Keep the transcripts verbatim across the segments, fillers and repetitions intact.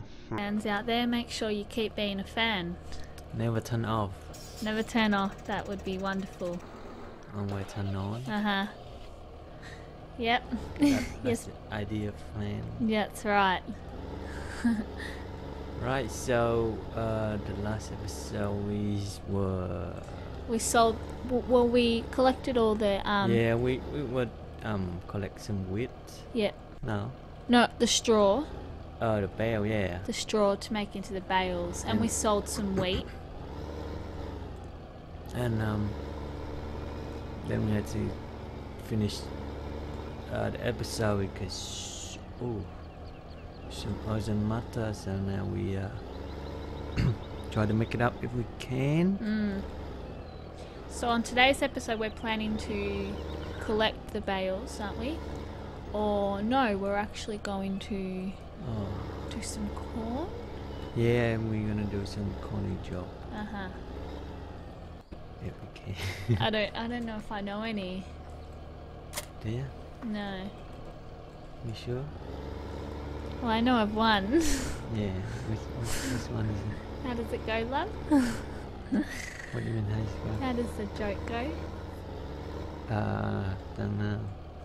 Fans out there, make sure you keep being a fan. Never turn off. Never turn off. That would be wonderful. Always turn on. Uh huh. Yep. That, that's Yes. the idea of plan. Yeah, that's right. Right, so uh, the last episode we were... We sold. w- Well, we collected all the. Um, yeah, we, we would um, collect some wheat. Yeah. No? No, the straw. Oh, the bale, yeah. The straw to make into the bales, and we sold some wheat. And um, then we had to finish uh, the episode because oh, some urgent matters, and now we uh, try to make it up if we can. Mm. So on today's episode, we're planning to collect the bales, aren't we? Or no, we're actually going to Oh, do some corn. yeah, and we're gonna do some corny job Uh huh. if we can. I don't. I don't know if I know any. Do you? No. You sure? Well, I know of one. Yeah. Which, which, which one is it? How does it go, love? What do you mean? How's it How does the joke go? go? Uh, don't know.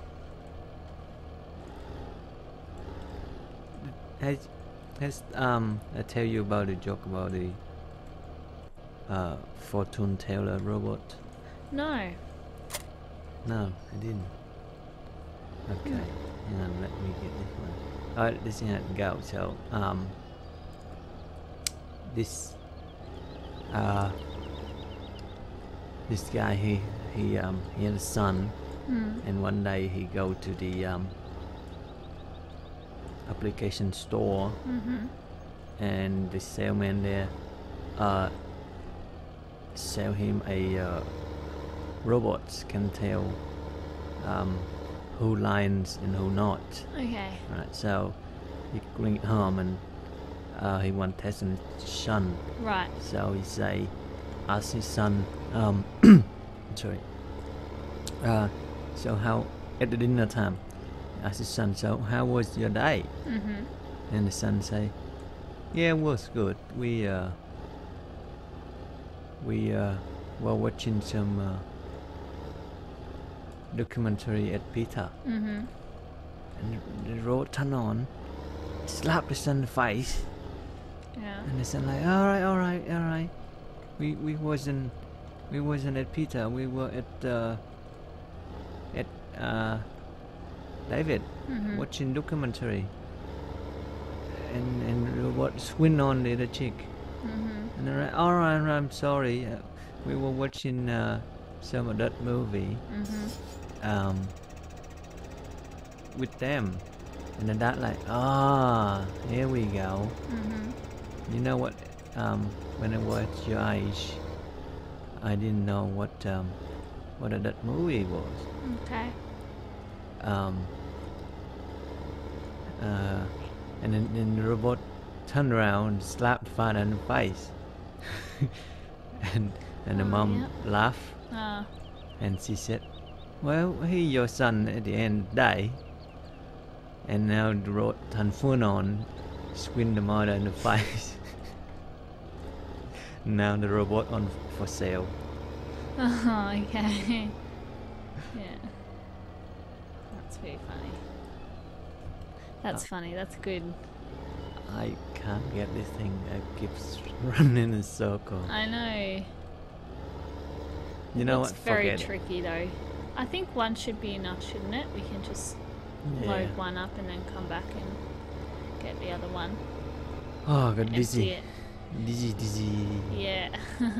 Has, has um I tell you about the joke about the uh fortune teller robot? No. No, I didn't. Okay, hang on, let me get this one. Alright, this is how it goes. So um this uh this guy he he um he had a son, Hmm. and one day he go to the um application store, Mhm. and the salesman there uh sell him a uh, robot can tell um who lines and who not. Okay. Right, so he bring it home, and uh, he want test his son. Right. So he say, ask his son, um sorry uh so how at the dinner time, ask his son, so how was your day? Mhm. And the son say, yeah, it was good. We uh we uh were watching some uh, documentary at Peter, Mhm. and the road turned on, slap the son in the face, Yeah. and the son like, all right, all right, all right. We we wasn't we wasn't at Peter. We were at uh at uh David Mhm. watching documentary. And and what swing on the other chick. Mhm. And they're like, all right, I'm sorry. Uh, we were watching uh, some of that movie Mhm. um, with them. And then that like, ah, here we go. Mhm. You know what? Um, when I watched your eyes, I didn't know what um, what that movie was. Okay. Um, uh, and then, then the robot turned around and slapped father in the face. and and the Oh, mom yep. laughed, Ah. and she said, well, he your son at the end of the day. And now the robot turned full on, swing the mother in the face. Now the robot on for sale. Oh, okay. Yeah. That's very funny. That's Uh, funny. That's good. I can't get this thing. It keeps running in a circle. I know. You know it's what? very Forget it. tricky though. I think one should be enough, shouldn't it? We can just Yeah. load one up and then come back and get the other one. Oh, I got Empty dizzy. it. Dizzy, dizzy. Yeah.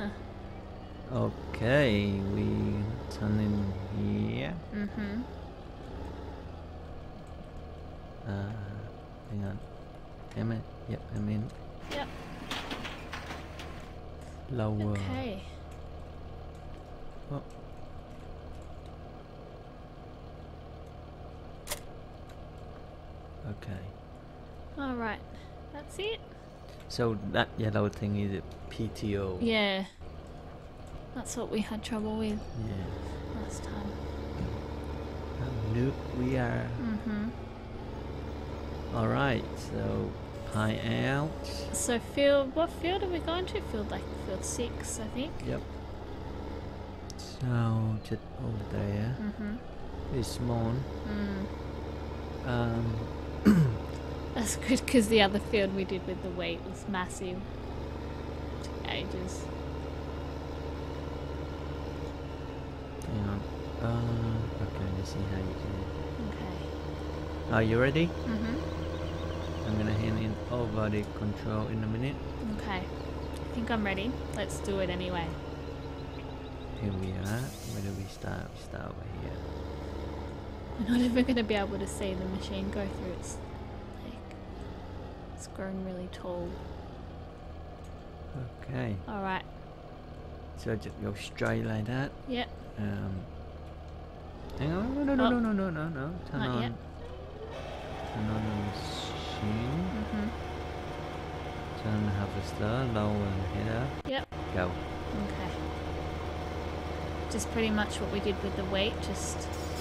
Okay, we turn in here. Mhm. Uh, hang on. Am I? Yep, I'm in. Yep. Lower. Okay. Oh. Okay. All right. That's it. So that yellow thing is a P T O. Yeah. That's what we had trouble with Yeah. last time. How noob we are. Mhm. Alright, so pie out. So field, what field are we going to? Field like field six, I think. Yep. So just over there. Mm-hmm. It's small. Mm. Um. That's good because the other field we did with the wheat was massive. Took ages. Hang on. Uh, okay, let's see how you do it. Okay. Are you ready? Mm-hmm. I'm gonna hand in over the control in a minute. Okay. I think I'm ready. Let's do it anyway. Here we are. Where do we start? We start over here. We're not even going to be able to see the machine go through its like it's grown really tall. Okay. Alright. So just go straight like that. Yep. Um. Hang on. No, no, no, Oh. no, no, no, no, no. Turn Not on. yet. Turn on the machine. Mm-hmm. Turn the harvester, lower the header. Yep. Go. Okay. Just pretty much what we did with the weight, just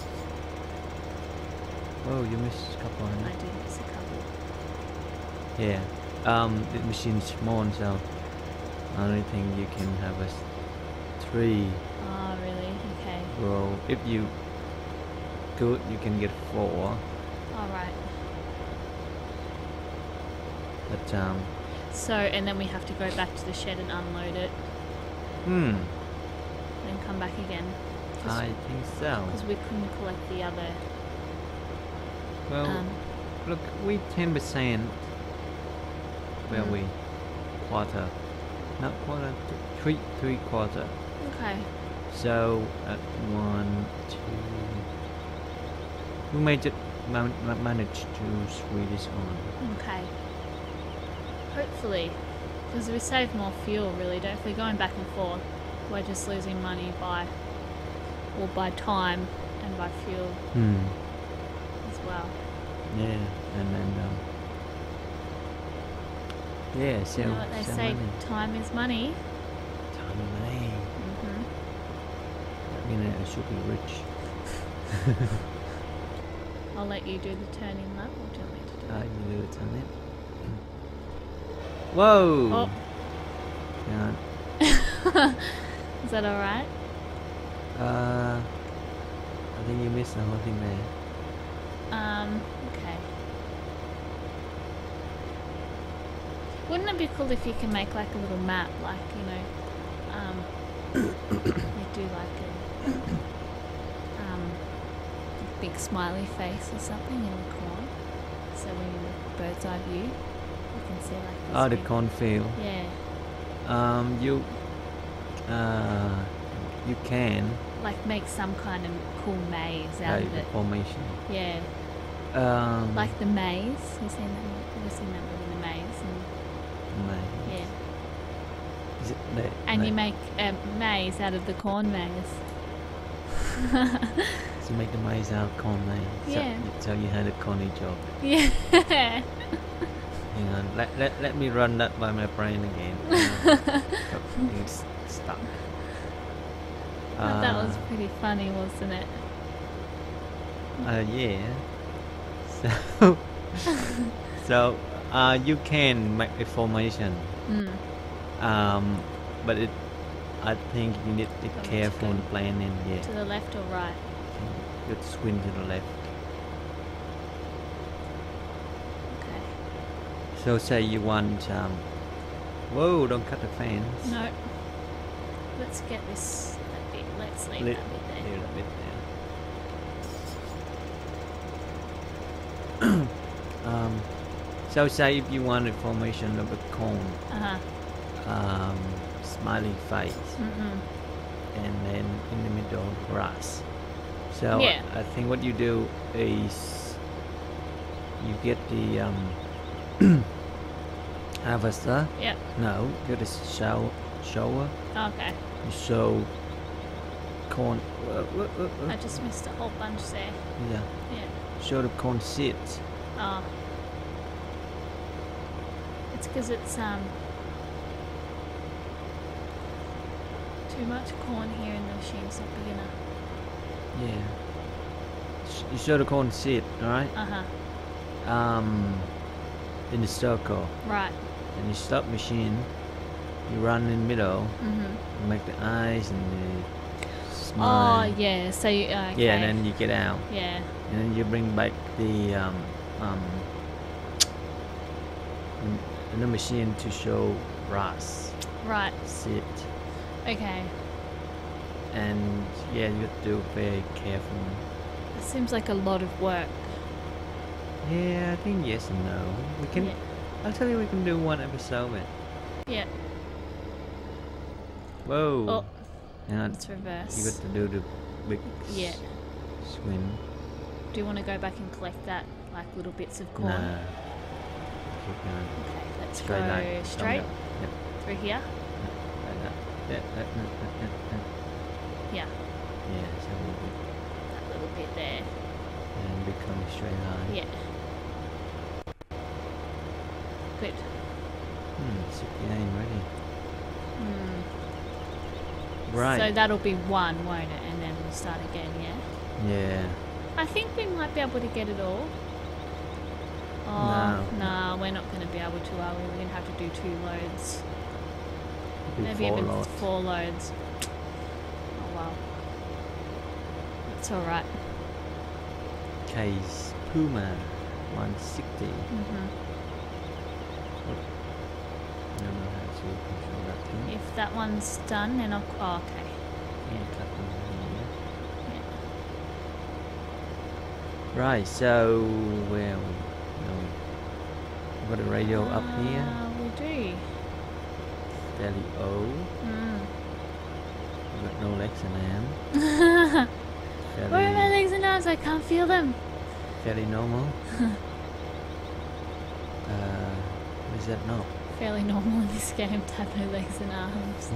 Oh, you missed a couple. I Huh? did miss a couple. Yeah. Um, the machine's small, so I only think you can have a s- three Oh really? Okay. row. If you good, you can get four. Alright. But um, So and then we have to go back to the shed and unload it, hmm, then come back again. I think so. Because we couldn't collect the other Well, um look, we ten percent. Where Mm. we? Quarter. Not quarter. th- Three, three quarter. okay. So at one, two, we may just man- ma- manage to squeeze this on. Okay. Hopefully. Because we save more fuel really, don't if we're going back and forth, we're just losing money by or by time and by fuel Hmm. as well. Yeah, and then um. Yeah, so You know what they so say, money. time is money. Time and money. Mm-hmm. I mean, I should be rich. I'll let you do the turning lap, or do you want me to do I it? can do it on it. Whoa! Oh. Yeah. Is that alright? Uh, I think you missed the whole thing there. Um, okay. Wouldn't it be cool if you can make like a little map, like, you know, um, you do like a, um, a big smiley face or something in the corn, so when you look bird's eye view, you can see like this Oh, the big- cornfield. Yeah, Um, you, uh, you can. like make some kind of cool maze out uh, of the it. formation. Yeah, Um, like the maze. You've seen that? mo- Ever seen that movie, The Maze? And maze. yeah. Is it the, And the- you make a maze out of the corn maze. So make the maze out of corn maze. So, Yeah. you- so you had a corny job. Yeah. Hang on, let, let, let me run that by my brain again. Uh, it's stuck. But that was Uh, pretty funny, wasn't it? Uh, yeah. So, so uh, you can make a formation, Mm. um, but it, I think you need to be Go careful to in planning. Yeah, To the left or right? you swing to the left. Okay. So say you want, um, whoa! Don't cut the fence. No. Let's get this that bit. Let's leave Leave- that bit there. Leave it a bit there. um, so say if you want a formation of a cone, Uh huh. um, smiley face, Mm-mm. and then in the middle grass. So Yeah. I think what you do is you get the um, harvester. Yep. No, get a show, shower. Okay. You sow corn. Uh, uh, uh, uh, I just missed a whole bunch there. yeah. Yeah. Show the corn seeds. Oh. It's because it's um too much corn here in the machine's not big enough. Yeah. Sh- You show the corn seed, all right? Uh huh. Um, in the circle. Right. And you stop machine. You run in the middle. Mm-hmm. You make the eyes and the Oh, smile. yeah. So you, uh, okay. Yeah, and then you get out. Yeah. And then you bring back the um um the, the machine to show Ross. Right. Sit. Okay. And yeah, you have to do very careful. It seems like a lot of work. Yeah, I think yes and no. We can. Yeah. I'll tell you, we can do one episode. With. Yeah. Whoa. Oh. And Let's reverse. you got to do the big Yeah. s- swing. Do you want to go back and collect that, like little bits of corn? Nah. Keep going. Okay, let's Straight go line. straight Come down. Yep. through here. Like that. Yeah. That, that, that, that, that. Yeah, Yeah. So we we that little bit there. and become a straight line. Yeah. Good. Hmm. So you ain't ready. Hmm. Right. So that'll be one, won't it? And then we'll start again, yeah? Yeah. I think we might be able to get it all. Oh, No. nah, we're not going to be able to, are we? We're going to have to do two loads. Do Maybe four even lots. four loads. Oh, wow. That's alright. Case Puma one sixty. Mm-hmm. I don't know how to control that thing. If that one's done, then I'll... Oh, okay. Yeah, cut them in Yeah. here. Right, so where are we? No, we got a radio up here. Ah, we do. Fairly old. Mm. We got no legs and arms. Where are my Fairly, legs and arms? I can't feel them. fairly normal. uh, what is that now? Fairly normal in this game to have no legs and arms.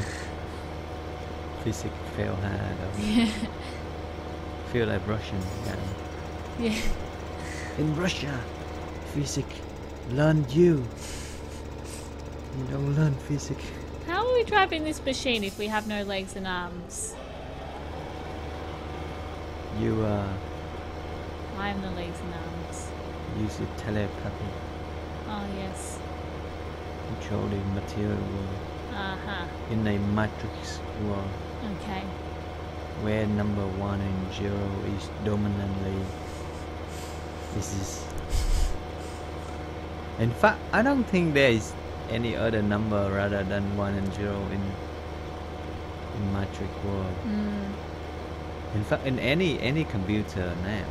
Physics fail hard. I Yeah. feel like Russian. Yeah. Yeah. In Russia, physics learn you. You don't learn physics. How are we driving this machine if we have no legs and arms? You uh, I have no legs and arms. use your telepathy, Oh, yes. control the material world Uh-huh. in a matrix world Okay. where number one and zero is dominantly. This is. In fact, I don't think there is any other number rather than one and zero in in matrix world. Mm. In fact, in any any computer now,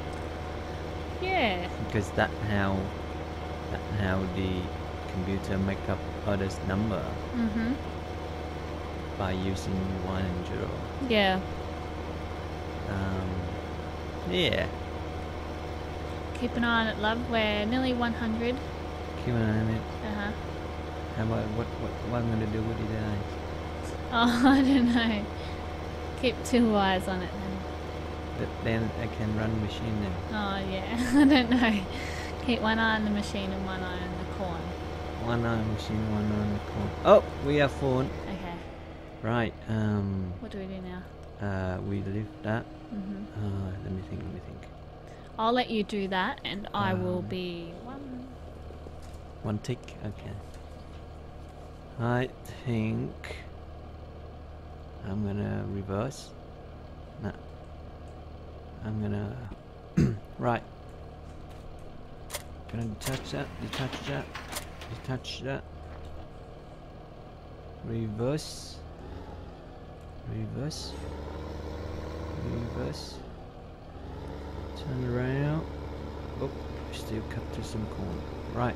Yeah. because that how that how the computer make up others number Mm-hmm. by using one and zero. Yeah. Um, yeah, Keep an eye on it, love. We're nearly one hundred. keep an eye on it. Uh-huh. How about what what what I'm gonna do with the eyes? Oh, I don't know. Keep two eyes on it then. But then I can run machine then. Oh, yeah. I don't know. Keep one eye on the machine and one eye on the corn. One eye on machine, one eye on the corn. Oh, we have phone. Okay. Right. Um. What do we do now? Uh. We leave that. Mm-hmm. Uh. Let me think. Let me think. I'll let you do that and I will Um, be one. One tick. Okay. I think I'm gonna reverse. No. I'm gonna. Right. Gonna detach that. Detach that. Detach that. Reverse. Reverse. Reverse. Turn around. Oh, still cut to some corn. Right.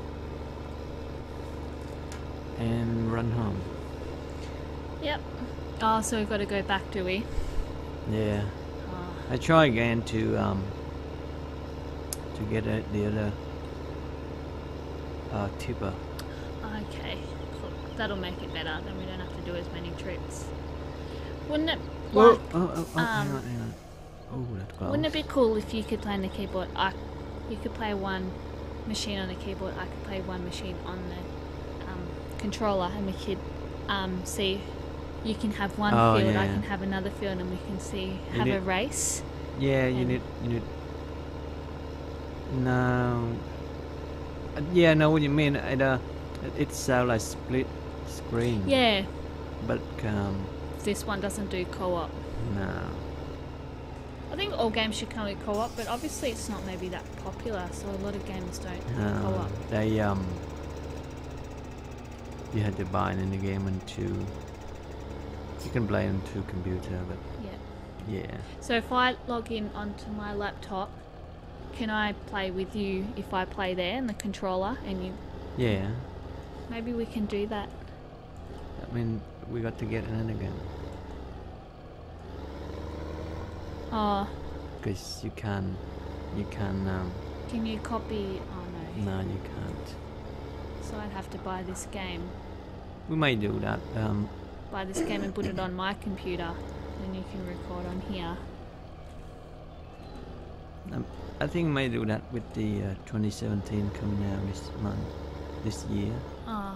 And run home. Yep. Oh, so we've got to go back, do we? Yeah. Oh. I try again to um to get uh, the other uh tipper. Okay. Cool. That'll make it better. Then we don't have to do as many trips. Wouldn't it? Oh, Like, oh, oh, oh, hang um, on, hang on. Oh, that's close. wouldn't it be cool if you could play on the keyboard? I, you could play one machine on the keyboard. I could play one machine on the um, controller, and we could um, see. You can have one Oh, field, I yeah. can have another field, and we can see You have a need- race. Yeah, you and- need you need. No. Uh, yeah, I know what you mean. It uh, it- it's uh, like split screen. Yeah, But um, this one doesn't do co-op. no. I think all games should come with co-op, but obviously it's not maybe that popular, so a lot of games don't do No, co-op. they um, you had to buy it in the game on two. You can play on two computer, but Yeah. yeah. So if I log in onto my laptop, can I play with you if I play there and the controller and you? Yeah. Maybe we can do that. I mean, we got to get in again Oh, because you can, you can. Um, can you copy? Oh no. no, you can't. So I'd have to buy this game. We may do that. Um, Buy this game and put it on my computer. Then you can record on here. um, I think we may do that with the uh, twenty seventeen coming out this month, this year. Oh,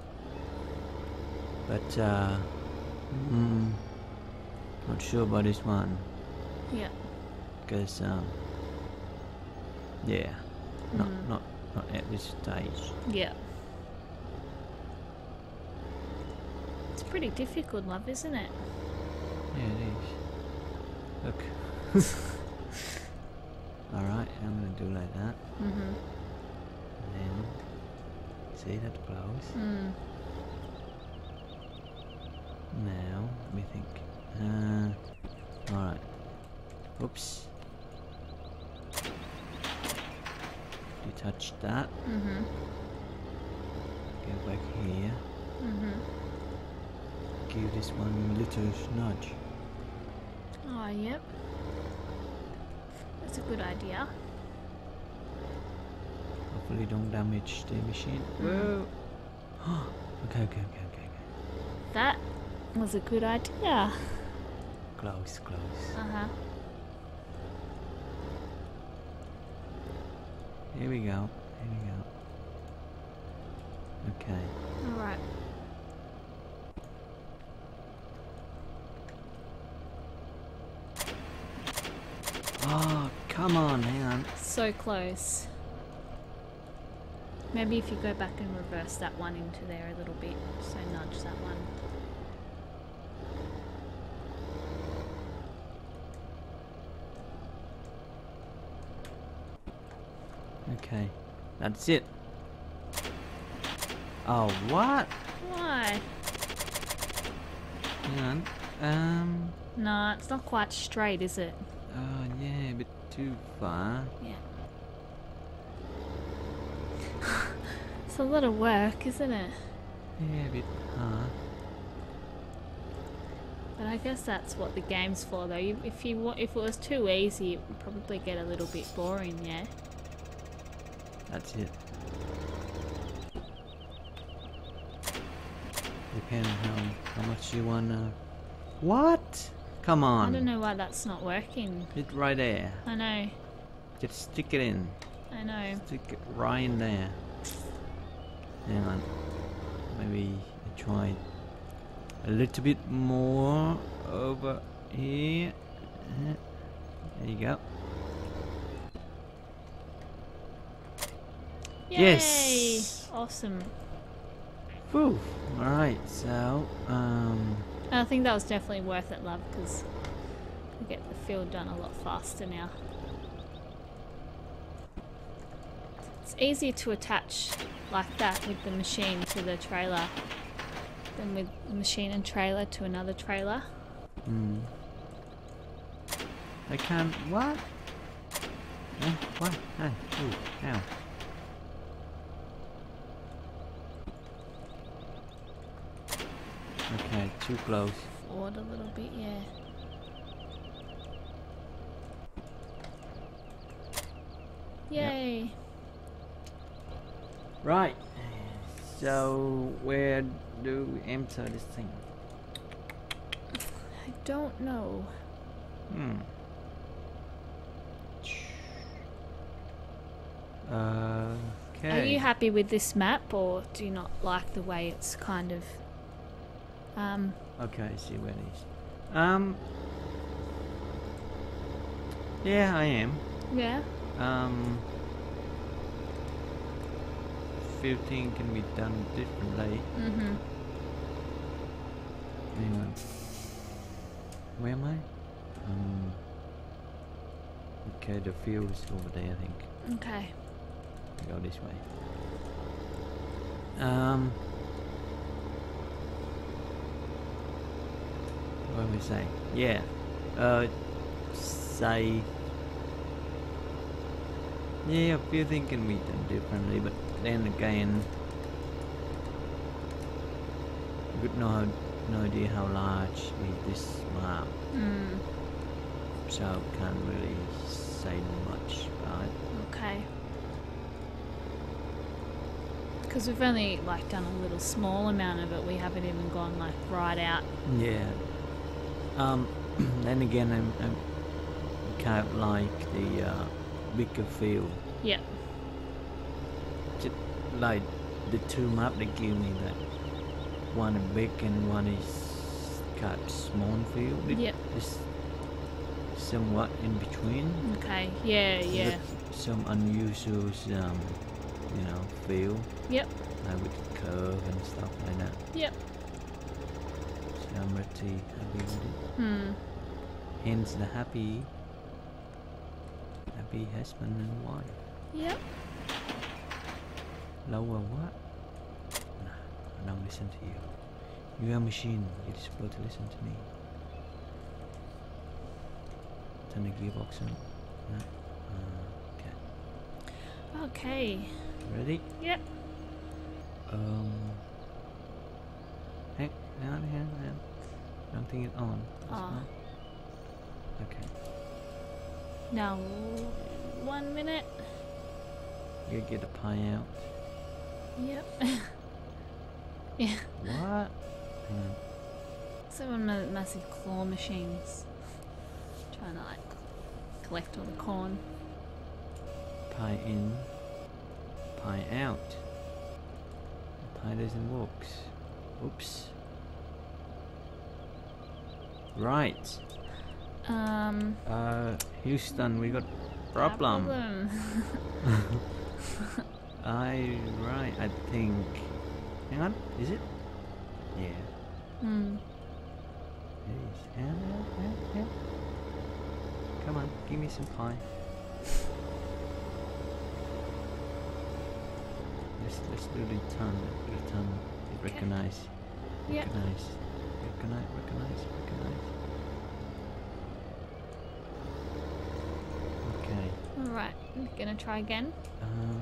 But uh, mm, not sure about this one. yeah. Because um, yeah, not Mm. not not at this stage. Yeah. It's pretty difficult, love, isn't it? Yeah, it is. Look. All right, I'm gonna do like that, Mhm. and then see that close. Mm. Now let me think. Uh, all right. Oops. You touched that. Mhm. Go back here. Mhm. Give this one a little nudge. Oh, yep. That's a good idea. Hopefully don't damage the machine. Mm. Whoa! okay, okay, okay, okay, okay. That was a good idea. Close, close. Uh huh. Here we go. Here we go. Okay. All right. Oh, come on, hang on. So close. Maybe if you go back and reverse that one into there a little bit, so nudge that one. Okay. That's it. Oh, what? Why? Hang on. Um. No, it's not quite straight, is it? Oh, yeah, a bit too far. Yeah. It's a lot of work, isn't it? Yeah, a bit hard. But I guess that's what the game's for, though. You, if you wa- if it was too easy, it would probably get a little bit boring. Yeah. That's it. Depends how how much you wanna. What? Come on. I don't know why that's not working. It's right there. I know. Just stick it in. I know. Stick it right in there. Hang on. Maybe try a little bit more over here. There you go. Yay! Yes! Awesome. Whew. Alright, so, um... I think that was definitely worth it, love, because we get the field done a lot faster now. It's easier to attach like that with the machine to the trailer than with the machine and trailer to another trailer. Hmm. I can't... What? Eh? What? Hey, ooh, ow. Okay, too close. Forward a little bit, yeah. Yay! Right. So, where do we enter this thing? I don't know. Hmm. Uh, okay. Are you happy with this map, or do you not like the way it's kind of... Um, Okay, I see where it is. Um. Yeah, I am. yeah? Um. few things can be done differently. Mm-hmm. Hang on. Where am I? Um. Okay, the field is over there, I think. Okay. Go this way. Um. What do we say? Yeah. Uh. Say. Yeah, a few things can be done differently, but then again, you got no no idea how large is this map, Mm. so can't really say much about it. Okay. Because we've only like done a little small amount of it. We haven't even gone like right out. Yeah. Um. Then again, I'm, I'm kind of like the uh, bigger field. Yep. Just like the two maps they give me, that one is big and one is kind of small field. It Yep. is somewhat in between. Okay. Yeah. Yeah. With some unusual, um, you know, feel. Yep. Like with curve and stuff like that. Yep. So I'm pretty happy with it. Hmm. Hence the happy, happy husband and wife. Yep. Lower what? Nah, I don't listen to you. You are a machine. You're supposed to listen to me. Turn the gearbox on. No? Uh, okay. Okay. Ready? Yep. Um. Hang, hang on, hang on, hang on. I don't think it's on. It's Oh. on. Okay. Now, one minute. You get the pie out. Yep. Yeah. What? Hang on. Some of my massive claw machines. Trying to like collect all the corn. Pie in. Pie out. The pie doesn't work. Oops. Right. Um. Uh, Houston, we got problem. problem. I right. I think. Hang on. Is it? Yeah. Hmm. It is. Hang on, hang on, hang on, hang on. Come on, give me some pie. Let's let's do the tongue. The tongue. Okay. Recognize. Yep. Recognize. Recognize. Recognize. Recognize. Okay. Alright, I'm gonna try again. Um.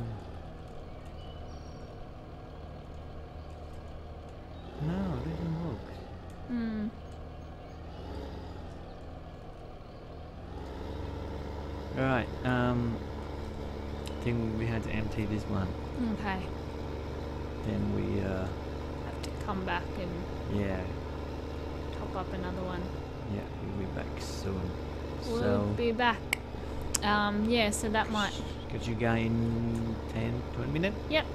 No, it doesn't work. Hmm. Alright, um. I think we had to empty this one. Okay. Then we, uh. Have to come back and Yeah. top up another one. Yeah, we'll be back soon. We'll so. be back. Um, yeah, so that might... Could you go in ten, twenty minutes? Yep.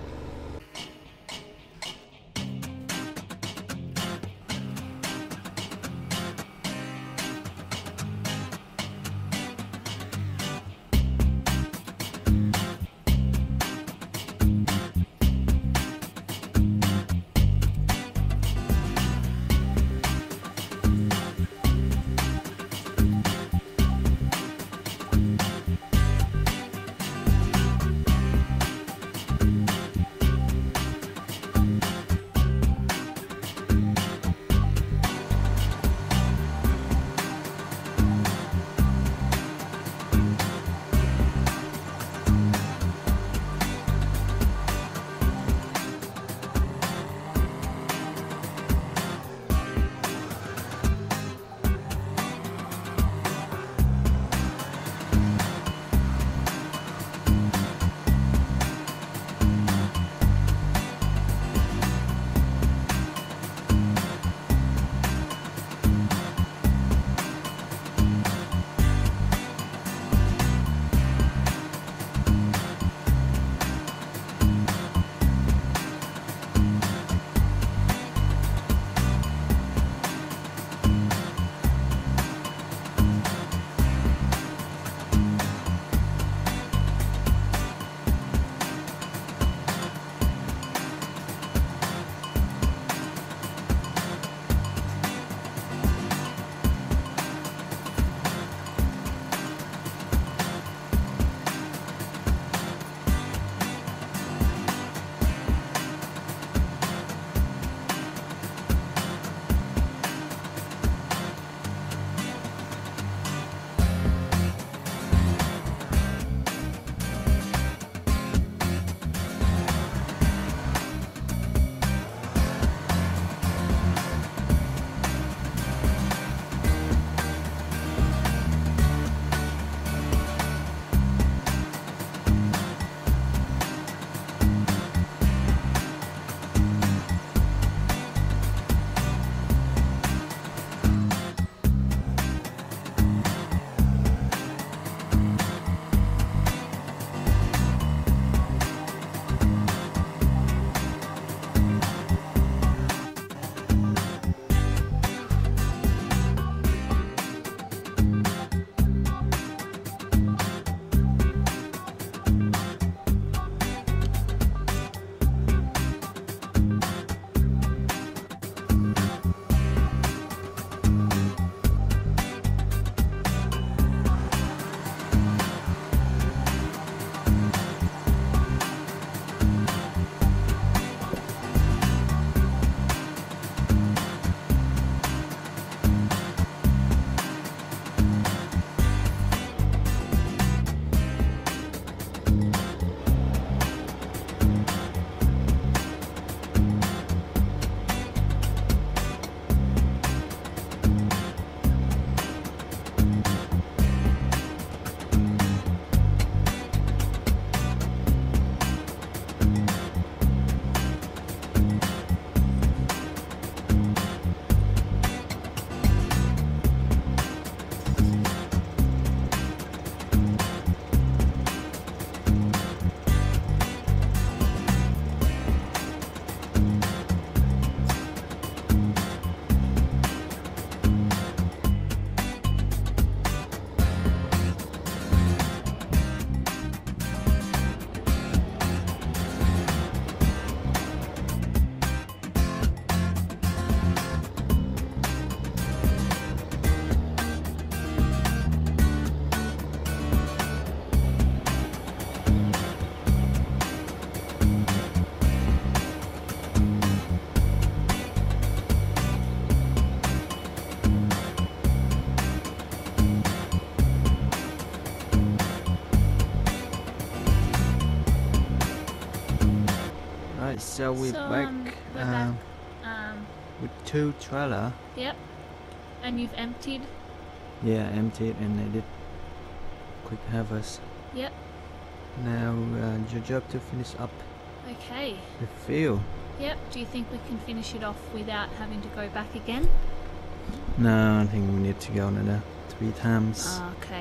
so we're so, back, um, we're um, back. Um, with two trailer. yep. And you've emptied? Yeah, emptied, and they did quick harvest. Yep. Now uh, your job to finish up Okay. the field. Yep. Do you think we can finish it off without having to go back again? No, I think we need to go another three times. Oh, okay.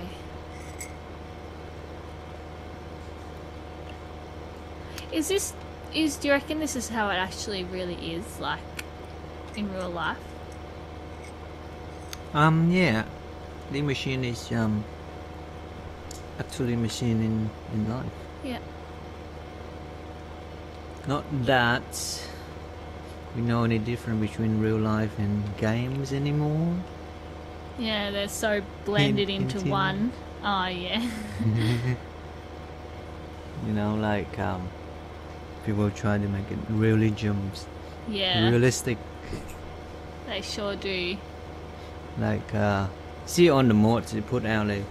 Is this, is, do you reckon this is how it actually really is, like, in real life? Um, yeah, the machine is um actually machine in in life. Yeah. Not that we know any difference between real life and games anymore. Yeah, they're so blended In- into into- one. Oh, yeah. You know, like um, people try to make it realisms, Yeah, realistic. they sure do. Like uh, see on the mods they put out like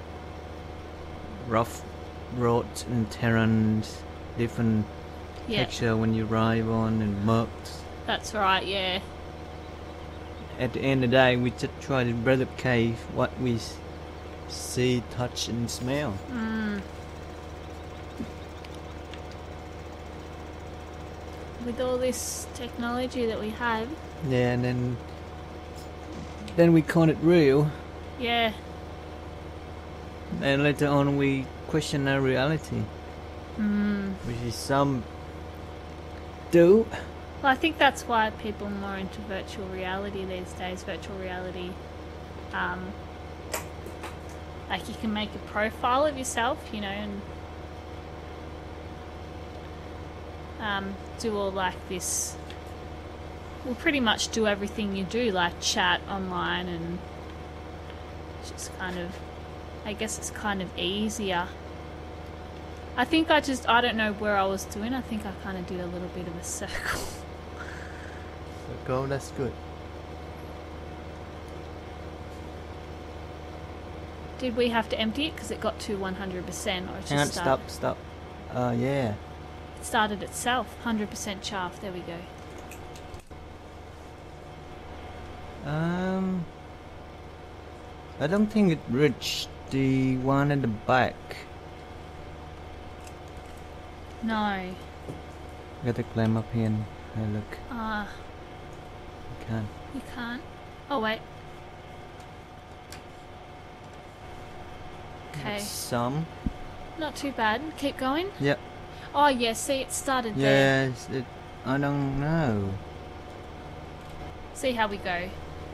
rough roads and terrains, different Yeah, texture when you drive on, and murks. that's right, yeah. At the end of the day, we just try to replicate what we s- see, touch, and smell. Mm. With all this technology that we have, Yeah, and then then we call it real, yeah, and later on we question our reality, mm. which is some do. Well, I think that's why people are more into virtual reality these days. Virtual reality, um, like you can make a profile of yourself, you know, and um, do all like this. Well, pretty much do everything you do, like chat online, and it's just kind of, I guess it's kind of easier. I think I just, I don't know where I was doing. I think I kind of did a little bit of a circle. Go, that's good. Did we have to empty it because it got to one hundred percent, or it just Hang on, started? stop, stop. Uh, yeah. It started itself, one hundred percent chaff. There we go. Um, I don't think it reached the one at the back. No. Got to climb up here and have a look. Ah, You can. you can't. Oh wait. Okay. Some. Not too bad. Keep going. Yep. Oh yeah. See, it started there. Yes. It, I don't know. See how we go.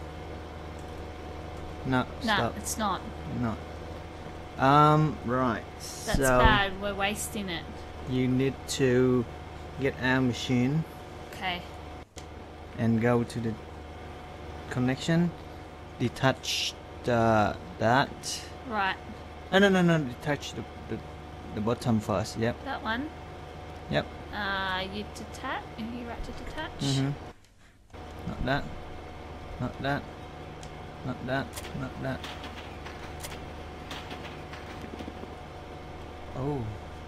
No. Nah, Stop. it's not. No. Um. Right. That's so bad. We're wasting it. you need to get our machine Okay. and go to the connection. Detach the that. Right. No, no, no, no. Detach the the, the bottom first. Yep. That one. Yep. Uh, you detach. Are you right to detach? Mhm. Not that. Not that. Not that. Not that. Oh.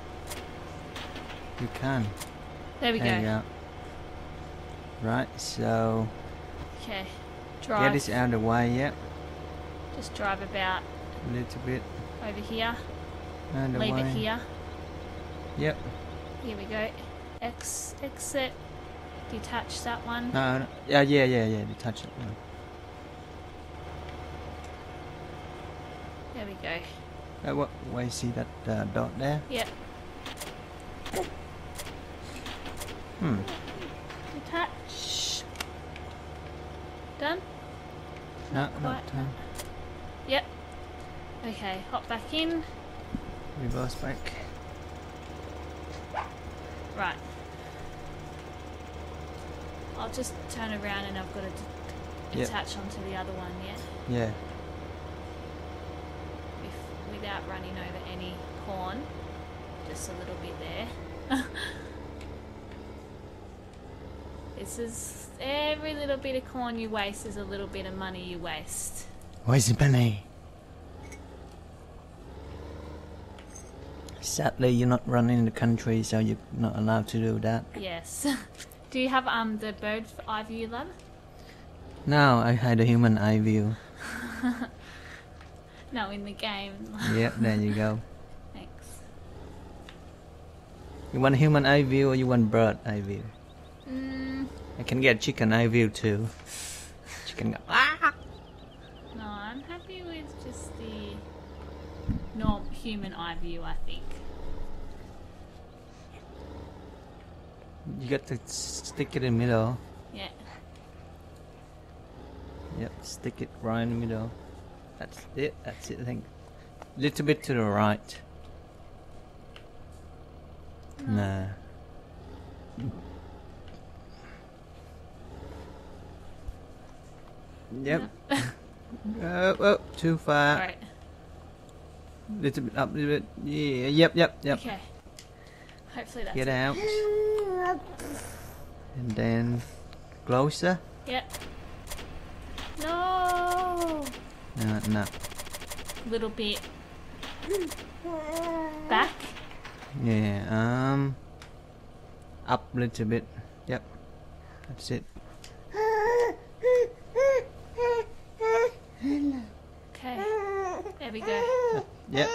You can. There we There go. you go. Right, so Okay. get Drive. this out of the way, yep. Just drive about A little bit over here. out of the Leave way. it here. Yep. Here we go. X exit. Detach that one. No, no. Yeah, yeah, yeah, yeah. Detach it. No. There we go. Uh, what? Why see that uh, dot there? Yep. Hmm. Detach. Done? No, Not not quite. uh, Yep. Okay, hop back in. reverse back. Right. I'll just turn around and I've got to d- Yep. attach onto the other one, yeah? Yeah. If, without running over any corn. Just a little bit there. This is every little bit of corn you waste is a little bit of money you waste. Where's the money? Sadly, you're not running in the country, so you're not allowed to do that. Yes. Do you have um the bird eye view, love? No, I had a human eye view. No, in the game. Yep, there you go. Thanks. You want human eye view or you want bird eye view? Mm, I can get chicken eye view too. Chicken go, ah! no, I'm happy with just the norm human eye view, I think. You got to stick it in the middle. Yeah. Yep, stick it right in the middle. That's it, that's it, I think. Little bit to the right. No. Nah. Yep. Oh, oh, too far. Alright. Little bit up, little bit. Yeah, yep, yep, yep. Okay. Hopefully that's Get it. out. And then closer. Yep. No. No, no. Little bit back. Yeah, um. Up a little bit. Yep. That's it. Okay. There we go. Yep.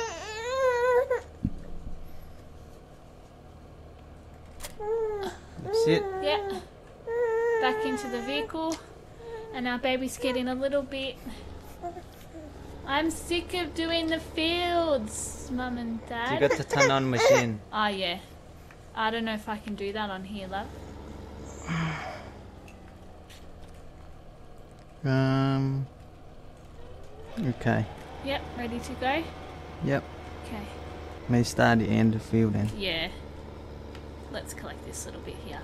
That's it. Yeah. Back into the vehicle. And our baby's getting a little bit... I'm sick of doing the fields, Mum and Dad. You got to turn on machine. Oh, yeah. I don't know if I can do that on here, love. Um. Okay. Yep, ready to go? Yep. Okay. May start the end of the field then. Yeah. Let's collect this little bit here.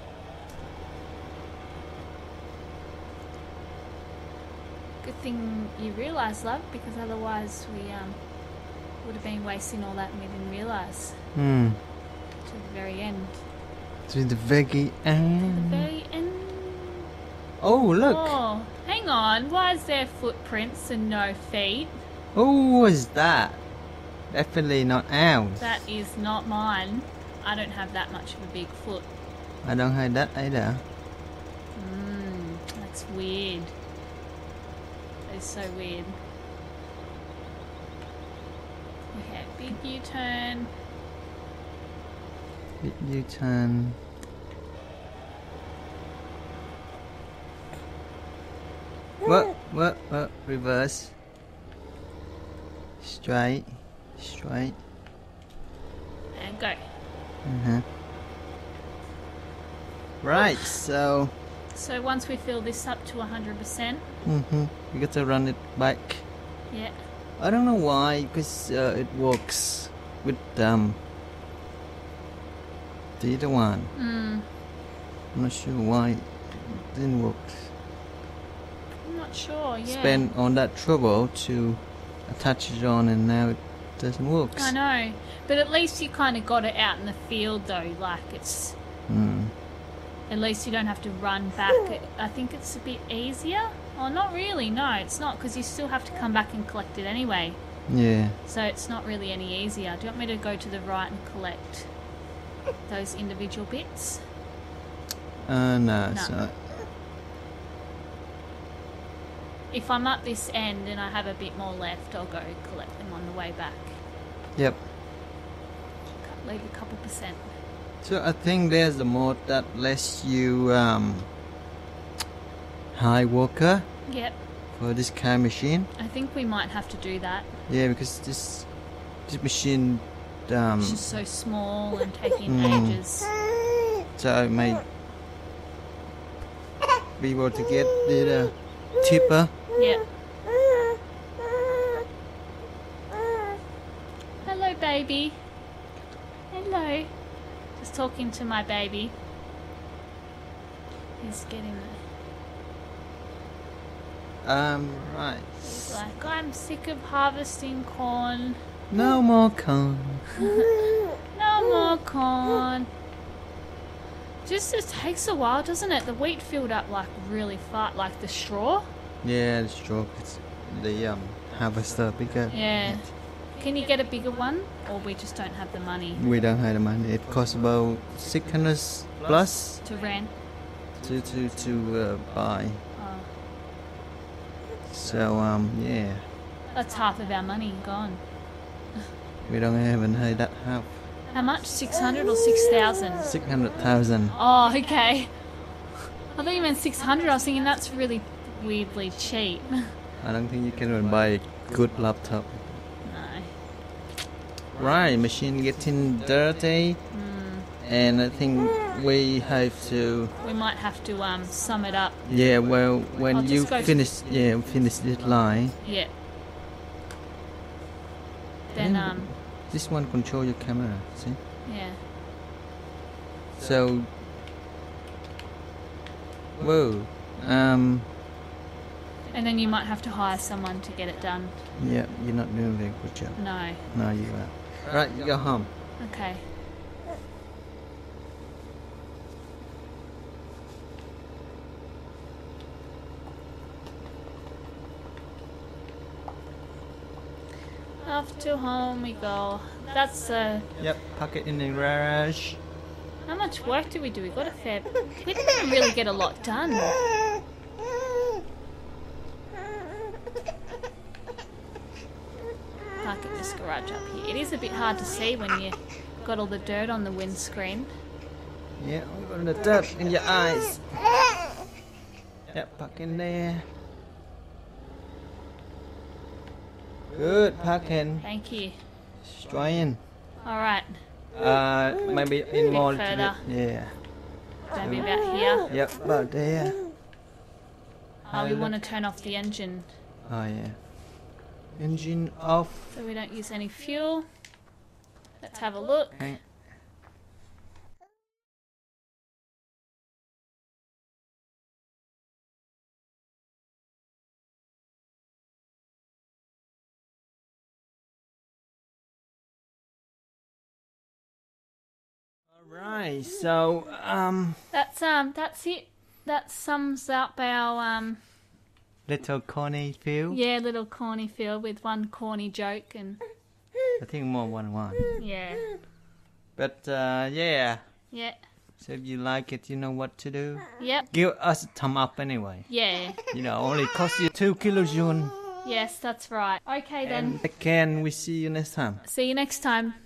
Good thing you realise, love, because otherwise we um would have been wasting all that and we didn't realise. Hmm. To the very end. To the very end. The very end. Oh, look. Oh, hang on. Why is there footprints and no feet? Who was that? Definitely not ours. That is not mine. I don't have that much of a big foot. I don't have that either. Mmm, that's weird. That is so weird. Okay, big U-turn. Big U-turn. What? What? What? Reverse. Straight. Straight. And go. Uh-huh. Right, so... So once we fill this up to one hundred percent. Mm-hmm. You got to run it back. Yeah. I don't know why, because uh, it works with um the other one. Mm. I'm not sure why it didn't work. I'm not sure, yeah. Spend all that trouble to attach it on, and now it doesn't work. I know. But at least you kind of got it out in the field though, like it's... Mm. At least you don't have to run back. I think it's a bit easier. Oh, not really, no, it's not, because you still have to come back and collect it anyway. Yeah. So it's not really any easier. Do you want me to go to the right and collect those individual bits? Uh, no, No. it's not. If I'm at this end and I have a bit more left, I'll go collect them on the way back. Yep. Leave a couple percent. So I think there's the mode that lets you um hire worker Yep. for this kind of machine. I think we might have to do that. Yeah, because this this machine um It's just so small and taking Mm. ages. so it may be able to get the uh, cheaper. Yep. Hello, baby. Hello. Just talking to my baby. He's getting the... Um, right. He's like, I'm sick of harvesting corn. No more corn. No more corn. Just it takes a while, doesn't it? The wheat filled up like really fast, like the straw. Yeah, the stroke. It's the um harvester bigger. Yeah. Can you get a bigger one, or we just don't have the money We don't have the money. It costs about six hundred plus to rent? to to to uh, buy. Oh, So um yeah, that's half of our money gone. we don't even have that half. How much? Six hundred or six thousand? Six hundred thousand. Oh, okay. I thought you meant six hundred. I was thinking that's really weirdly cheap. I don't think you can even buy a good laptop. No. Right, machine getting dirty, Mm, and I think we have to. we might have to um sum it up. Yeah, well, when I'll you just go- finish, yeah, finish this line, Yeah. Then um this one control your camera. See, yeah. so. Whoa, um, And then you might have to hire someone to get it done. yeah, you're not doing a very good job. No. No, you are. Right, you go home. Okay. Off to home we go. That's uh Yep, park it in the garage. how much work did we do? We got a fair we didn't really get a lot done. Park in this garage up here. It is a bit hard to see when you got all the dirt on the windscreen. Yeah, we got the dirt in your eyes. Yep, park in there. Good, park in. Thank you. Straight in. Alright. Uh, maybe in more. to further. the- Yeah. Maybe about here. Yep, about there. Oh, we want to turn off the engine Oh yeah. Engine off. so we don't use any fuel. Let's have a look. Okay. Alright, so um That's um that's it. That sums up our um little corny feel. yeah, little corny feel with one corny joke and I think more one one. yeah. But uh yeah. Yeah. So if you like it, you know what to do. Yep. Give us a thumb up anyway. Yeah. You know, only cost you two kilojoules. Yes, that's right. Okay then. And again, we see you next time. See you next time.